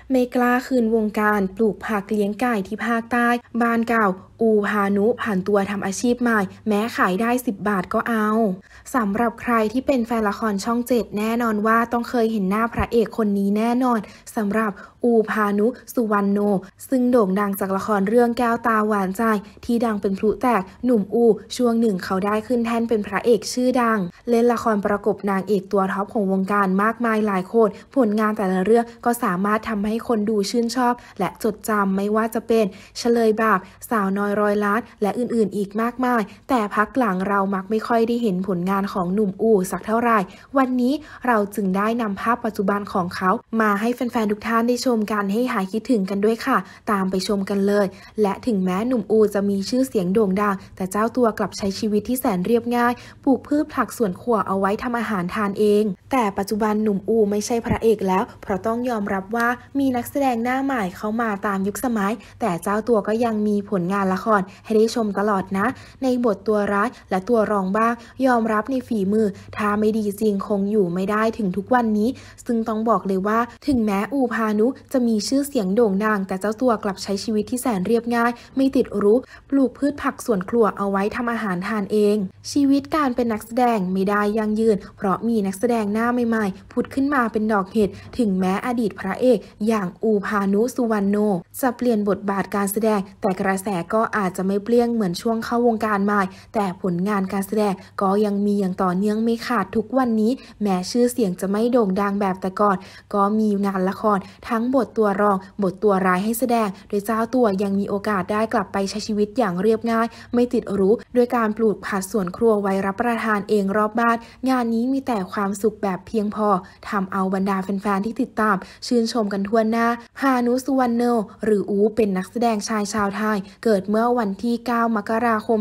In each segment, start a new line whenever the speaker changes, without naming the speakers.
ไม่กล้าคืนวงการปลูกผักเลี้ยงไก่ที่ภาคใต้บ้านเก่าอูพานุผันตัวทำอาชีพใหม่แม้ขายได้10 บาทก็เอาสำหรับใครที่เป็นแฟนละครช่อง7แน่นอนว่าต้องเคยเห็นหน้าพระเอกคนนี้แน่นอนสำหรับอูพานุสุวรรณโนซึ่งโด่งดังจากละครเรื่องแก้วตาหวานใจที่ดังเป็นพลุแตกหนุ่มอูช่วงหนึ่งเขาได้ขึ้นแท่นเป็นพระเอกชื่อดังเล่นละครประกบนางเอกตัวท็อปของวงการมากมายหลายคนผลงานแต่ละเรื่องก็สามารถทำให้คนดูชื่นชอบและจดจำไม่ว่าจะเป็นเฉลยบาปสาวน้อยร้อยล้านและอื่นๆอีกมากมายแต่พักหลังเรามักไม่ค่อยได้เห็นผลงานของหนุ่มอูสักเท่าไหร่วันนี้เราจึงได้นำภาพปัจจุบันของเขามาให้แฟนๆทุกท่านได้ชมกันให้หายคิดถึงกันด้วยค่ะตามไปชมกันเลยและถึงแม้หนุ่มอูจะมีชื่อเสียงโด่งดังแต่เจ้าตัวกลับใช้ชีวิตที่แสนเรียบง่ายปลูกพืชผักสวนครัวเอาไว้ทำอาหารทานเองแต่ปัจจุบันหนุ่มอูไม่ใช่พระเอกแล้วเพราะต้องยอมรับว่ามีนักแสดงหน้าใหม่เข้ามาตามยุคสมัยแต่เจ้าตัวก็ยังมีผลงานละครให้ได้ชมตลอดนะในบทตัวร้ายและตัวรองบ้างยอมรับในฝีมือถ้าไม่ดีจริงคงอยู่ไม่ได้ถึงทุกวันนี้ซึ่งต้องบอกเลยว่าถึงแม้อูพานุจะมีชื่อเสียงโด่งดังแต่เจ้าตัวกลับใช้ชีวิตที่แสนเรียบง่ายไม่ติดหรูปลูกพืชผักสวนครัวเอาไว้ทำอาหารทานเองชีวิตการเป็นนักแสดงไม่ได้ยั่งยืนเพราะมีนักแสดงหน้าใหม่ๆผุดขึ้นมาเป็นดอกเห็ดถึงแม้อดีตพระเอกอย่างอูพานุสุวรรณโนจะเปลี่ยนบทบาทการแสดงแต่กระแสก็อาจจะไม่เปรี้ยงเหมือนช่วงเข้าวงการใหม่แต่ผลงานการแสดงก็ยังมีอย่างต่อเนื่องไม่ขาดทุกวันนี้แม้ชื่อเสียงจะไม่โด่งดังแบบแต่ก่อนก็มีงานละครทั้งบทตัวรองบทตัวร้ายให้แสดงโดยเจ้าตัวยังมีโอกาสได้กลับไปใช้ชีวิตอย่างเรียบง่ายไม่ติดหรูด้วยการปลูกผักสวนครัวไว้รับประทานเองรอบบ้านงานนี้มีแต่ความสุขแบบเพียงพอทำเอาบรรดาแฟนๆที่ติดตามชื่นชมกันทั่วหน้าพานุสุวรรณโนหรืออูเป็นนักแสดงชายชาวไทยเกิดเมื่อวันที่ 9 มกราคม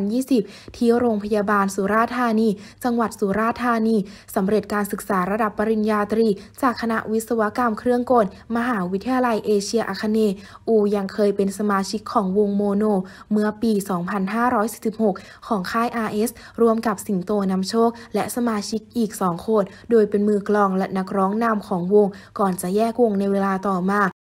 2020 ที่โรงพยาบาลสุราษฎร์ธานีจังหวัดสุราษฎร์ธานีสำเร็จการศึกษาระดับปริญญาตรีจากคณะวิศวกรรมเครื่องกลมหาวิทยาลัยเอเชียอาคเนย์อูยังเคยเป็นสมาชิกของวงโมโนเมื่อปี 2546 ของค่าย RS รวมกับสิงโตนำโชคและสมาชิกอีก 2 คนโดยเป็นมือกลองและนักร้องนำของวงก่อนจะแยกวงในเวลาต่อมา